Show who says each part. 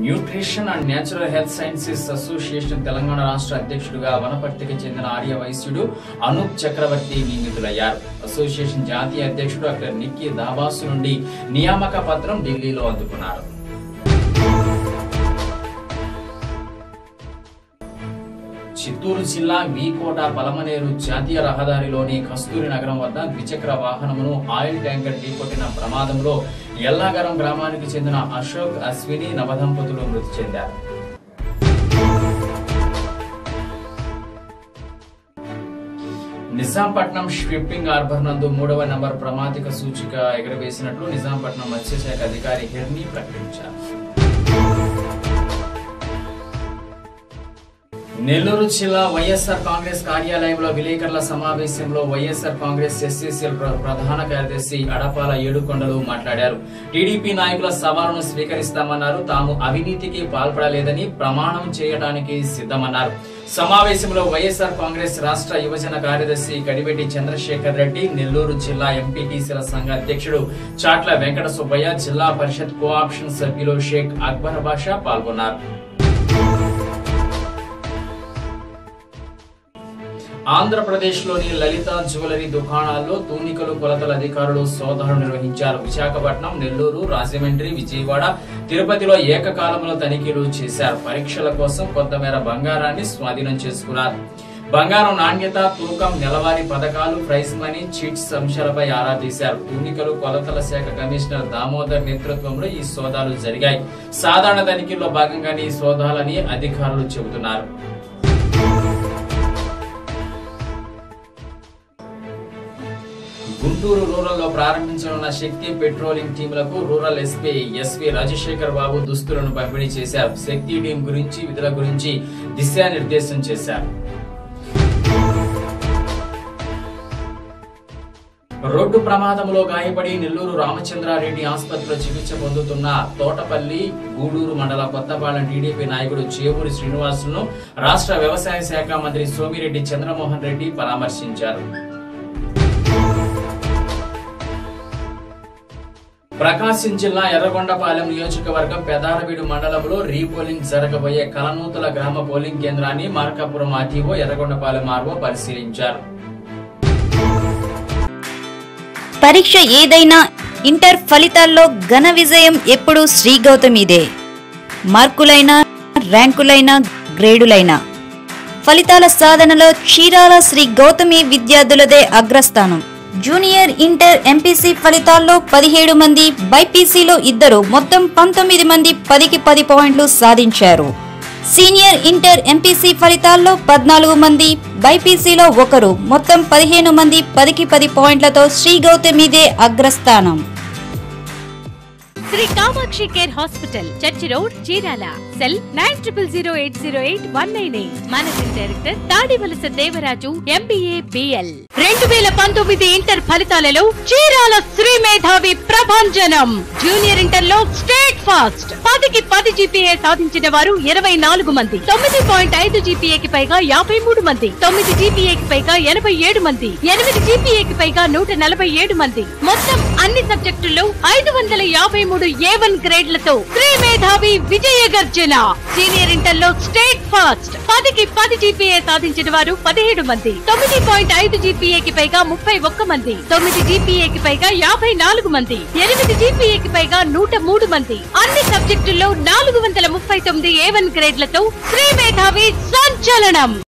Speaker 1: Nutrition and natural health sciences association Telangana రాష్ట్ర అధ్యక్షుడిగా వనపర్తికి చెందిన ఆర్య వైశ్యుడు అనూప్ చక్రవర్తి నియమితులయ్యారు. అసోసియేషన్ జాతీయ అధ్యక్షుడు డాక్టర్ నిక్కీ దాబాసు నుండి నియామక పత్రం ఢిల్లీలో అందుకున్నారు. చిత్తూరు జిల్లా వీకోట పలమనేరు జాతీయ రహదారిలోని కస్తూరి నగరం వద్ద ద్విచక్ర వాహనమును ఆయిల్ ట్యాంకర్ ఢీకొట్టిన ప్రమాదంలో ఎల్లాగరం గ్రామానికి చెందిన అశోక్, అశ్విని నవదంపతులు మృతి చెందారు. నిజాంపట్నం షిప్పింగ్ హార్బర్ నందు 3వ నంబర్ ప్రమాదిక సూచిక ఎగురవేసినట్లు నిజాంపట్నం మత్స్యశాఖ అధికారి హిర్ని ప్రకటించారు. నెల్లూరు జిల్లా వైఎస్ఆర్ కాంగ్రెస్ కార్యాలయంలో విలేకరుల సమావేశంలో వైఎస్ఆర్ కాంగ్రెస్ ఎస్సీసీఎల్ ప్రధాన కార్యదర్శి అడపాల ఏడుకొండలు మాట్లాడారు. టీడీపీ నాయకుల సవాలును స్వీకరిస్తామన్నారు. తాము అవినీతికి పాల్పడలేదని ప్రమాణం చేయడానికి సిద్ధమన్నారు. సమావేశంలో వైఎస్ఆర్ కాంగ్రెస్ రాష్ట్ర యువజన కార్యదర్శి కడివెట్టి చంద్రశేఖర్ రెడ్డి, నెల్లూరు జిల్లా ఎంపీటీసీల సంఘ అధ్యక్షుడు చాట్ల వెంకట సుబ్బయ్య, జిల్లా పరిషత్ కోఆప్షన్ సభ్యులు షేక్ అక్బర్ బాషా పాల్గొన్నారు. ఆంధ్రప్రదేశ్ లోని లలిత జ్యువెలరీ దుకాణాల్లో తూనికలు కొలతల అధికారులు సోదాలు నిర్వహించారు. విశాఖపట్నం, నెల్లూరు, రాజమండ్రి, విజయవాడ, తిరుపతిలో ఏకకాలంలో తనిఖీలు చేశారు. పరీక్షల కోసం కొంతమేర బంగారాన్ని స్వాధీనం చేసుకున్నారు. బంగారం నాణ్యత, తూకం, నెలవారీ పథకాలు, ప్రైజ్ మనీ, చిట్స్ అంశాలపై ఆరా తీశారు. తూనికలు కొలతల శాఖ కమిషనర్ దామోదర్ నేతృత్వంలో ఈ సోదాలు జరిగాయి. సాధారణ తనిఖీల్లో భాగంగానే ఈ సోదాలని అధికారులు చెబుతున్నారు. గుంటూరు రూరల్ లో ప్రారంభించనున్న శక్తి పెట్రోలింగ్ టీంలకు రూరల్ ఎస్పీ రాజశేఖర్ బాబు దుస్తులను పంపిణీ చేశారు. శక్తి టీం గురించి, విధుల గురించి దిశానిర్దేశం చేశారు. రోడ్డు ప్రమాదంలో గాయపడి నెల్లూరు రామచంద్రారెడ్డి ఆసుపత్రిలో చికిత్స పొందుతున్న తోటపల్లి, గూడూరు మండల కొత్తపాలెం టీడీపీ నాయకుడు చేవూరి శ్రీనివాసులను రాష్ట్ర వ్యవసాయ శాఖ మంత్రి సోమిరెడ్డి చంద్రమోహన్ రెడ్డి పరామర్శించారు. ప్రకాశం జిల్లా ఎర్రగొండపాలెం నియోజకవర్గం పెదారవీడు మండలంలో రీపోలింగ్ జరగబోయే కలనూతల గ్రామ పోలింగ్ కేంద్రాన్ని మార్కాపురం ఆర్టీఓ, ఎర్రగొండపాలెం ఆర్ఓ పరిశీలించారు.
Speaker 2: పరీక్ష ఏదైనా ఇంటర్ ఫలితాల్లో ఘన విజయం ఎప్పుడూ శ్రీ గౌతమిదే. మార్కులైనా, ర్యాంకులైనా, గ్రేడులైనా ఫలితాల సాధనలో చీరాల శ్రీ గౌతమి విద్యార్థులదే అగ్రస్థానం. జూనియర్ ఇంటర్ ఎంపీసీ ఫలితాల్లో 17 మంది, బైపీసీలో 2, మొత్తం 19 మంది 10కి 10 పాయింట్లు సాధించారు. సీనియర్ ఇంటర్ ఎంపీసీ ఫలితాల్లో 14 మంది, బైపీసీలో 1, మొత్తం 15 మంది 10కి 10 పాయింట్లతో శ్రీ గౌతమిదే అగ్రస్థానం.
Speaker 3: Sri Kamakshi care hospital, church road, Chirala. Cell 9008081998. Managing director Tadivalasa Devaraju, MBA, BL. 2019 inter ఫలితాలలో చీరాల శ్రీ మేధావి ప్రభంజనం. జూనియర్ ఇంటర్ లో స్టేట్ ఫాస్ట్ 10కి 10 జీపీఏ సాధించిన వారు 24 మంది, 9.5 జీపీఏకి పైగా 53 మంది, 9 జీపీఏకి పైగా 87 మంది, 8 జీపీఏకి పైగా 147 మంది. మొత్తం అన్ని సబ్జెక్టుల్లో 553 A1 గ్రేడ్లతో శ్రీ మేధావి విజయ గర్జన. సీనియర్ ఇంటర్ లో స్టేట్ ఫాస్ట్ 10కి 10 జీపీఏ సాధించిన వారు 17 మంది, 9.5 జీపీఏకి పైగా 31 మంది, 9 జీపీఏకి పైగా 54 మంది, 8 జీపీఏకి పైగా 103 మంది. అన్ని సబ్జెక్టుల్లో 439 A1 గ్రేడ్లతో శ్రీ మేధావి సంచలనం.